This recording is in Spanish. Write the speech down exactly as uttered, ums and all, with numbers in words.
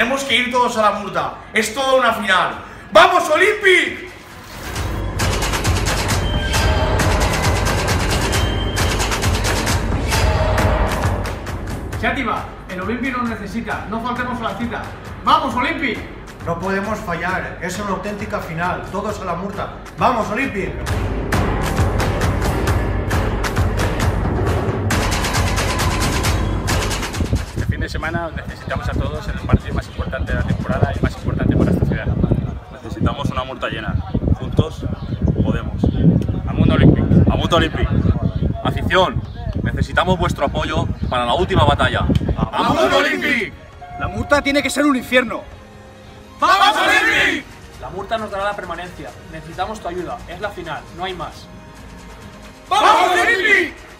Tenemos que ir todos a la Murta. Es toda una final. ¡Vamos, Olympic! Xàtiva, el Olympic nos necesita. No faltemos a la cita. ¡Vamos, Olympic! No podemos fallar. Es una auténtica final. Todos a la Murta. ¡Vamos, Olympic! De semana necesitamos a todos en el partido más importante de la temporada y más importante para esta ciudad. Necesitamos una Murta llena. Juntos podemos. Amunt Olympic. Amunt Olympic. Afición, necesitamos vuestro apoyo para la última batalla. ¡Amunt Olympic! La Murta tiene que ser un infierno. ¡Vamos, Olympic! La Murta nos dará la permanencia. Necesitamos tu ayuda. Es la final, no hay más. ¡Vamos, Olympic!